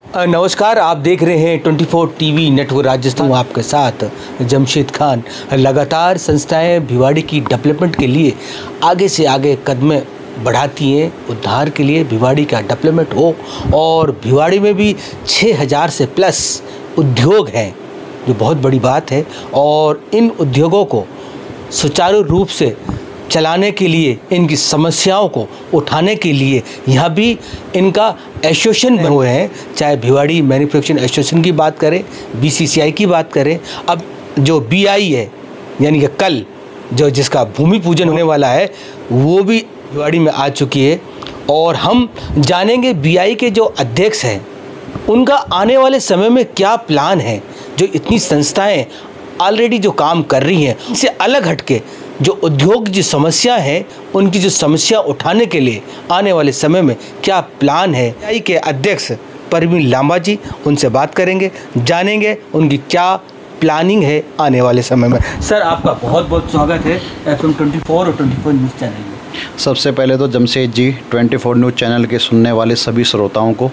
नमस्कार, आप देख रहे हैं 24 टीवी नेटवर्क राजस्थान। आपके साथ जमशेद खान। लगातार संस्थाएं भिवाड़ी की डेवलपमेंट के लिए आगे से आगे कदम बढ़ाती हैं, उद्धार के लिए भिवाड़ी का डेवलपमेंट हो। और भिवाड़ी में भी 6000 से प्लस उद्योग हैं, जो बहुत बड़ी बात है। और इन उद्योगों को सुचारू रूप से चलाने के लिए, इनकी समस्याओं को उठाने के लिए यहाँ भी इनका एसोसिएशन बने हुए हैं। चाहे भिवाड़ी मैन्युफैक्चरिंग एसोसिएशन की बात करें, बीसीसीआई की बात करें, अब जो बीआई है यानी कि कल जो जिसका भूमि पूजन होने वाला है वो भी भिवाड़ी में आ चुकी है। और हम जानेंगे बीआई के जो अध्यक्ष हैं उनका आने वाले समय में क्या प्लान है। जो इतनी संस्थाएँ ऑलरेडी जो काम कर रही हैं, इससे अलग हटके जो उद्योग की समस्या है, उनकी जो समस्या उठाने के लिए आने वाले समय में क्या प्लान है। बीआई के अध्यक्ष परवीन लांबा जी, उनसे बात करेंगे, जानेंगे उनकी क्या प्लानिंग है आने वाले समय में। सर, आपका बहुत बहुत स्वागत है FM 24 और 24 न्यूज़ चैनल में। सबसे पहले तो जमशेद जी, 24 न्यूज़ चैनल के सुनने वाले सभी श्रोताओं को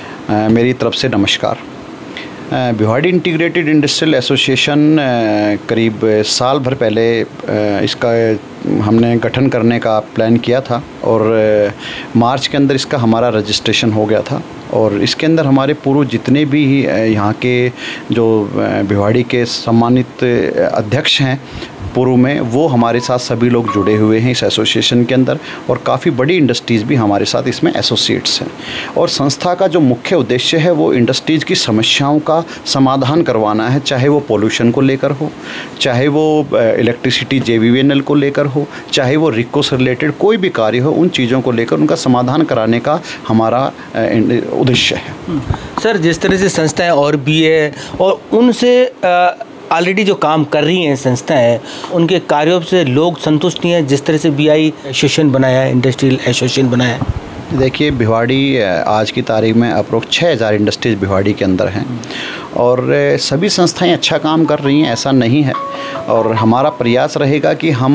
मेरी तरफ से नमस्कार। भिवाड़ी इंटीग्रेटेड इंडस्ट्रियल एसोसिएशन करीब साल भर पहले इसका हमने गठन करने का प्लान किया था और मार्च के अंदर इसका हमारा रजिस्ट्रेशन हो गया था। और इसके अंदर हमारे पूर्व जितने भी यहाँ के जो भिवाड़ी के सम्मानित अध्यक्ष हैं पूर्व में, वो हमारे साथ सभी लोग जुड़े हुए हैं इस एसोसिएशन के अंदर। और काफ़ी बड़ी इंडस्ट्रीज़ भी हमारे साथ इसमें एसोसिएट्स हैं। और संस्था का जो मुख्य उद्देश्य है वो इंडस्ट्रीज़ की समस्याओं का समाधान करवाना है, चाहे वो पोल्यूशन को लेकर हो, चाहे वो इलेक्ट्रिसिटी JVVNL को लेकर हो, चाहे वो रिक्को से रिलेटेड कोई भी कार्य हो, उन चीज़ों को लेकर उनका समाधान कराने का हमारा उद्देश्य है। सर, जिस तरह से संस्थाएं और भी है और उनसे ऑलरेडी जो काम कर रही हैं संस्थाएं, उनके कार्यों से लोग संतुष्ट नहीं हैं, जिस तरह से बीआई एसोसिएशन बनाया है, इंडस्ट्रियल एसोसिएशन बनाया है। देखिए, भिवाड़ी आज की तारीख में अप्रोक्स 6000 इंडस्ट्रीज़ भिवाड़ी के अंदर हैं और सभी संस्थाएं अच्छा काम कर रही हैं, ऐसा नहीं है। और हमारा प्रयास रहेगा कि हम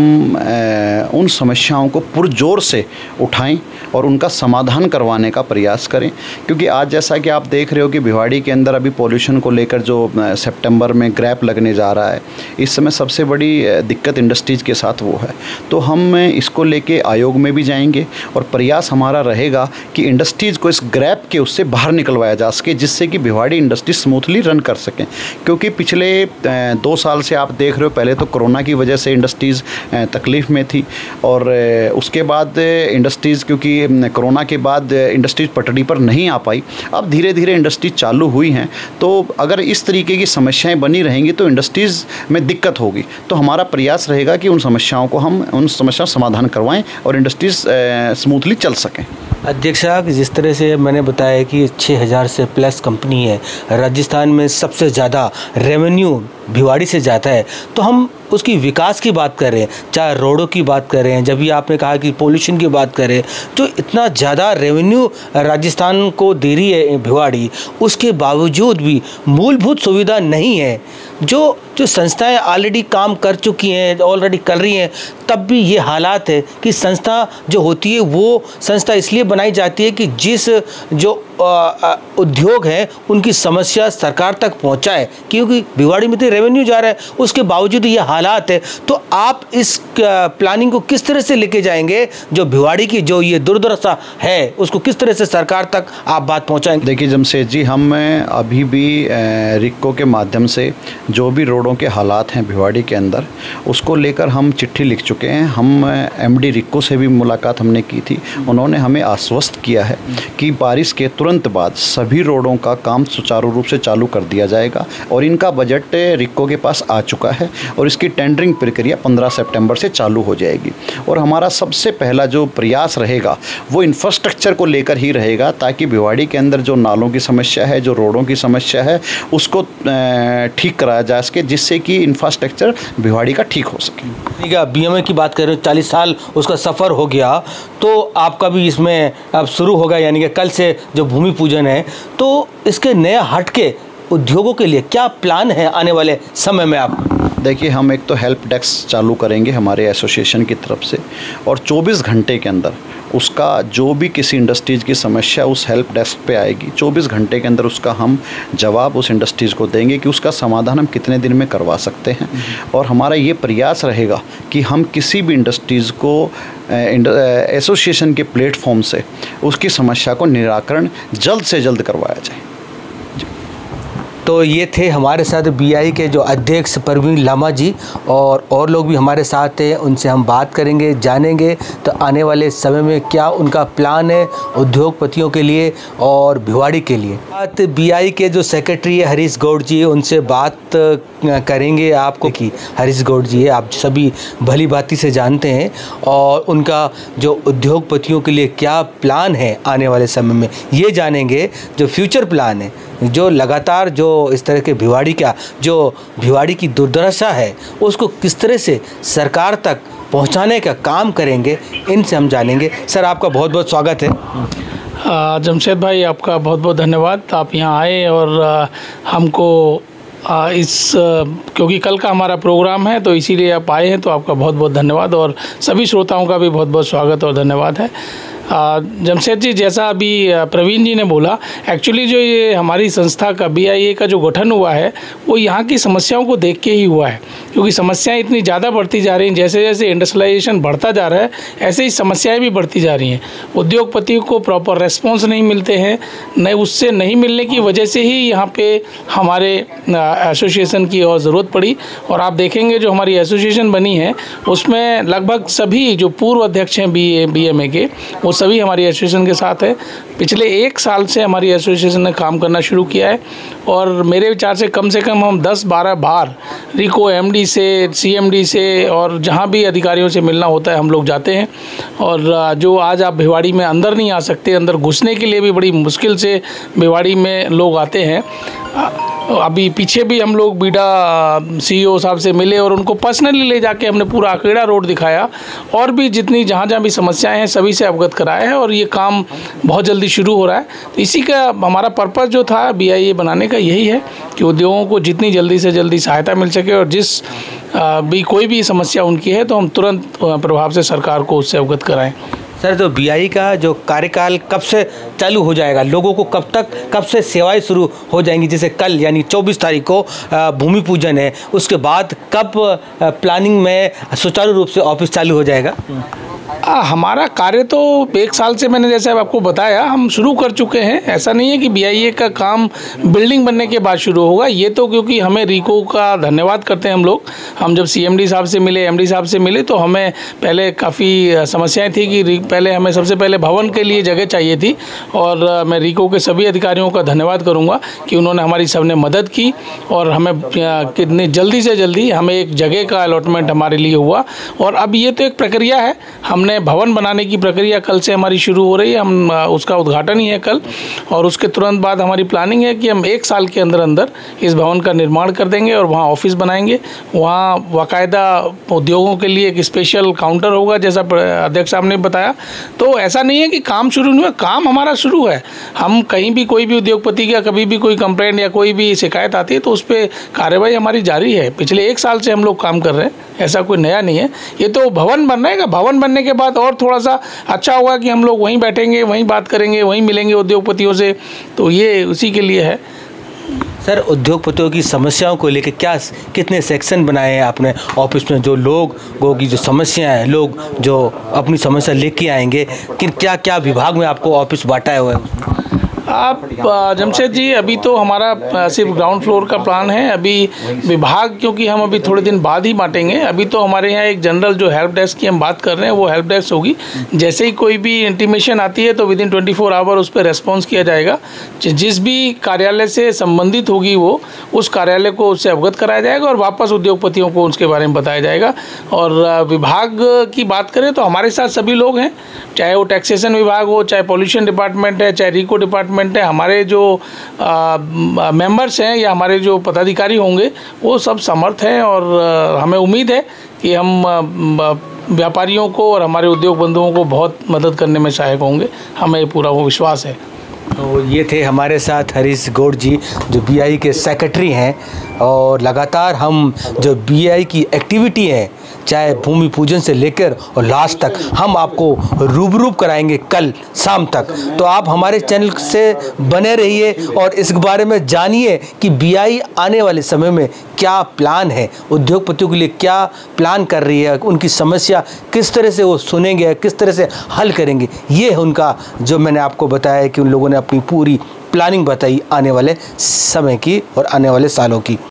उन समस्याओं को पुरजोर से उठाएं और उनका समाधान करवाने का प्रयास करें। क्योंकि आज जैसा कि आप देख रहे हो कि भिवाड़ी के अंदर अभी पॉल्यूशन को लेकर जो सितंबर में ग्रैप लगने जा रहा है, इस समय सबसे बड़ी दिक्कत इंडस्ट्रीज़ के साथ वो है। तो हम इसको लेके आयोग में भी जाएंगे और प्रयास हमारा रहेगा कि इंडस्ट्रीज़ को इस ग्रैप के उससे बाहर निकलवाया जा सके, जिससे कि भिवाड़ी इंडस्ट्री स्मूथली रन कर सकें। क्योंकि पिछले 2 साल से आप देख रहे हो, पहले तो कोरोना की वजह से इंडस्ट्रीज़ तकलीफ़ में थी और उसके बाद इंडस्ट्रीज़, क्योंकि कोरोना के बाद इंडस्ट्रीज़ पटड़ी पर नहीं आ पाई, अब धीरे धीरे इंडस्ट्रीज चालू हुई हैं। तो अगर इस तरीके की समस्याएं बनी रहेंगी तो इंडस्ट्रीज़ में दिक्कत होगी। तो हमारा प्रयास रहेगा कि उन समस्याओं को हम उन समस्याओं का समाधान करवाएं और इंडस्ट्रीज़ स्मूथली चल सकें। अध्यक्ष साहब, जिस तरह से मैंने बताया कि 6000 से प्लस कंपनी है, राजस्थान में सबसे ज़्यादा रेवेन्यू भिवाड़ी से जाता है, तो हम उसकी विकास की बात करें, चाहे रोडों की बात करें, जब भी आपने कहा कि पोल्यूशन की बात करें, जो इतना ज़्यादा रेवेन्यू राजस्थान को दे रही है भिवाड़ी, उसके बावजूद भी मूलभूत सुविधा नहीं है। जो संस्थाएं ऑलरेडी काम कर चुकी हैं, ऑलरेडी कर रही हैं, तब भी ये हालात है कि संस्था जो होती है वो संस्था इसलिए बनाई जाती है कि जिस जो उद्योग हैं उनकी समस्या सरकार तक पहुंचाए, क्योंकि भिवाड़ी में तो रेवेन्यू जा रहा है, उसके बावजूद ये हालात है। तो आप इस प्लानिंग को किस तरह से लेके जाएंगे, जो भिवाड़ी की जो ये दुर्दशा है उसको किस तरह से सरकार तक आप बात पहुंचाएंगे? देखिए जमशेद जी, हम अभी भी रिक्को के माध्यम से जो भी रोडों के हालात हैं भिवाड़ी के अंदर, उसको लेकर हम चिट्ठी लिख चुके हैं। हम MD रिक्को से भी मुलाकात हमने की थी। उन्होंने हमें आश्वस्त किया है कि बारिश के तुरंत बाद सभी रोडों का काम सुचारू रूप से चालू कर दिया जाएगा और इनका बजट रिक्को के पास आ चुका है और इसकी टेंडरिंग प्रक्रिया 15 सितंबर से चालू हो जाएगी। और हमारा सबसे पहला जो प्रयास रहेगा वो इंफ्रास्ट्रक्चर को लेकर ही रहेगा, ताकि भिवाड़ी के अंदर जो नालों की समस्या है, जो रोडों की समस्या है, उसको ठीक कराया जा सके, जिससे कि इंफ्रास्ट्रक्चर भिवाड़ी का ठीक हो सके। ठीक है, BMA की बात करें, 40 साल उसका सफ़र हो गया, तो आपका भी इसमें अब शुरू होगा, यानी कि कल से जो भूमि पूजन है, तो इसके नया हट के उद्योगों के लिए क्या प्लान है आने वाले समय में आप? देखिए, हम एक तो हेल्प डेस्क चालू करेंगे हमारे एसोसिएशन की तरफ से और 24 घंटे के अंदर उसका जो भी किसी इंडस्ट्रीज़ की समस्या उस हेल्प डेस्क पे आएगी, 24 घंटे के अंदर उसका हम जवाब उस इंडस्ट्रीज़ को देंगे कि उसका समाधान हम कितने दिन में करवा सकते हैं। और हमारा ये प्रयास रहेगा कि हम किसी भी इंडस्ट्रीज़ को एसोसिएशन के प्लेटफॉर्म से उसकी समस्या को निराकरण जल्द से जल्द करवाया जाए। तो ये थे हमारे साथ बीआई के जो अध्यक्ष परवीन लामा जी, और लोग भी हमारे साथ हैं, उनसे हम बात करेंगे, जानेंगे तो आने वाले समय में क्या उनका प्लान है उद्योगपतियों के लिए और भिवाड़ी के लिए। बात बीआई के जो सेक्रेटरी है हरीश गौड़ जी, उनसे बात करेंगे आपको कि हरीश गौड़ जी है, आप सभी भली भांति से जानते हैं, और उनका जो उद्योगपतियों के लिए क्या प्लान है आने वाले समय में ये जानेंगे। जो फ्यूचर प्लान है, जो लगातार जो इस तरह के भिवाड़ी की दुर्दशा है उसको किस तरह से सरकार तक पहुंचाने का काम करेंगे, इनसे हम जानेंगे। सर, आपका बहुत बहुत स्वागत है। जमशेद भाई, आपका बहुत बहुत धन्यवाद, आप यहाँ आए और हमको क्योंकि कल का हमारा प्रोग्राम है तो इसीलिए आप आए हैं, तो आपका बहुत बहुत धन्यवाद, और सभी श्रोताओं का भी बहुत बहुत स्वागत और धन्यवाद है। जमशेद जी, जैसा अभी प्रवीण जी ने बोला, एक्चुअली जो ये हमारी संस्था का BIA का जो गठन हुआ है वो यहाँ की समस्याओं को देख के ही हुआ है, क्योंकि समस्याएं इतनी ज़्यादा बढ़ती जा रही हैं। जैसे जैसे इंडस्ट्रियलाइजेशन बढ़ता जा रहा है ऐसे ही समस्याएं भी बढ़ती जा रही हैं। उद्योगपतियों को प्रॉपर रेस्पॉन्स नहीं मिलते हैं, नहीं उससे नहीं मिलने की वजह से ही यहाँ पे हमारे एसोसिएशन की और ज़रूरत पड़ी। और आप देखेंगे जो हमारी एसोसिएशन बनी है उसमें लगभग सभी जो पूर्व अध्यक्ष हैं BMA के, वो सभी हमारी एसोसिएशन के साथ है। पिछले 1 साल से हमारी एसोसिएशन ने काम करना शुरू किया है, और मेरे विचार से कम हम 10-12 बार रिको MD से, CMD से और जहाँ भी अधिकारियों से मिलना होता है हम लोग जाते हैं। और जो आज आप भिवाड़ी में अंदर नहीं आ सकते, अंदर घुसने के लिए भी बड़ी मुश्किल से भिवाड़ी में लोग आते हैं। अभी पीछे भी हम लोग बीडा CEO साहब से मिले और उनको पर्सनली ले जाके हमने पूरा अकेड़ा रोड दिखाया, और भी जितनी जहाँ भी समस्याएं हैं सभी से अवगत कराया है, और ये काम बहुत जल्दी शुरू हो रहा है। तो इसी का हमारा पर्पस जो था BIA बनाने का यही है कि उद्योगों को जितनी जल्दी से जल्दी सहायता मिल सके, और जिस भी कोई भी समस्या उनकी है तो हम तुरंत प्रभाव से सरकार को उससे अवगत कराएँ। सर, तो BIA का जो कार्यकाल कब से चालू हो जाएगा, लोगों को कब से सेवाएं शुरू हो जाएंगी? जैसे कल यानी 24 तारीख को भूमि पूजन है, उसके बाद कब प्लानिंग में सुचारू रूप से ऑफिस चालू हो जाएगा? हमारा कार्य तो 1 साल से मैंने जैसे आपको बताया हम शुरू कर चुके हैं। ऐसा नहीं है कि BIA का काम बिल्डिंग बनने के बाद शुरू होगा, ये तो क्योंकि हमें रिको का धन्यवाद करते हैं हम जब CMD साहब से मिले, MD साहब से मिले, तो हमें पहले काफ़ी समस्याएं थी कि पहले हमें सबसे पहले भवन के लिए जगह चाहिए थी, और मैं रिको के सभी अधिकारियों का धन्यवाद करूँगा कि उन्होंने हमारी सबने मदद की, और हमें कितनी जल्दी से जल्दी हमें एक जगह का अलॉटमेंट हमारे लिए हुआ। और अब ये तो एक प्रक्रिया है, हमने भवन बनाने की प्रक्रिया कल से हमारी शुरू हो रही है, हम उसका उद्घाटन ही है कल, और उसके तुरंत बाद हमारी प्लानिंग है कि हम 1 साल के अंदर इस भवन का निर्माण कर देंगे और वहाँ ऑफिस बनाएंगे। वहाँ बाकायदा उद्योगों के लिए एक स्पेशल काउंटर होगा, जैसा अध्यक्ष साहब ने बताया। तो ऐसा नहीं है कि काम शुरू नहीं हुआ, काम हमारा शुरू है। हम कहीं भी कोई भी उद्योगपति का कभी भी कोई कंप्लेंट या कोई भी शिकायत आती है तो उस पर कार्रवाई हमारी जारी है। पिछले 1 साल से हम लोग काम कर रहे हैं, ऐसा कोई नया नहीं है। ये तो भवन बन रहेगा, भवन बनने के बाद और थोड़ा सा अच्छा होगा कि हम लोग वहीं बैठेंगे, वहीं बात करेंगे, वहीं मिलेंगे उद्योगपतियों से, तो ये उसी के लिए है। सर, उद्योगपतियों की समस्याओं को लेकर कितने सेक्शन बनाए हैं आपने ऑफिस में? जो लोगों की जो समस्याएं हैं, लोग जो अपनी समस्या लेके आएंगे, क्या विभाग में आपको ऑफिस बांटा हुआ है? आप जमशेद जी, अभी तो हमारा सिर्फ ग्राउंड फ्लोर का प्लान है। अभी विभाग क्योंकि हम अभी थोड़े दिन बाद ही बांटेंगे। अभी तो हमारे यहाँ एक जनरल जो हेल्प डेस्क की हम बात कर रहे हैं वो हेल्प डेस्क होगी। जैसे ही कोई भी इंटीमेशन आती है तो विदिन 24 आवर उस पर रेस्पॉन्स किया जाएगा। जिस भी कार्यालय से संबंधित होगी वो उस कार्यालय को उससे अवगत कराया जाएगा और वापस उद्योगपतियों को उसके बारे में बताया जाएगा। और विभाग की बात करें तो हमारे साथ सभी लोग हैं, चाहे वो टैक्सेशन विभाग हो, चाहे पॉल्यूशन डिपार्टमेंट है, चाहे रिको डिपार्टमेंट है। हमारे जो मेंबर्स हैं या हमारे जो पदाधिकारी होंगे वो सब समर्थ हैं, और हमें उम्मीद है कि हम व्यापारियों को और हमारे उद्योग बंधुओं को बहुत मदद करने में सहायक होंगे। हमें पूरा वो विश्वास है। तो ये थे हमारे साथ हरीश गौड़ जी, जो BIA के सेक्रेटरी हैं, और लगातार हम जो BIA की एक्टिविटी है चाहे भूमि पूजन से लेकर और लास्ट तक हम आपको रूबरू कराएंगे कल शाम तक। तो आप हमारे चैनल से बने रहिए और इस बारे में जानिए कि बीआई आने वाले समय में क्या प्लान है, उद्योगपतियों के लिए क्या प्लान कर रही है, उनकी समस्या किस तरह से वो सुनेंगे, किस तरह से हल करेंगे। ये है उनका, जो मैंने आपको बताया कि उन लोगों ने अपनी पूरी प्लानिंग बताई आने वाले समय की और आने वाले सालों की।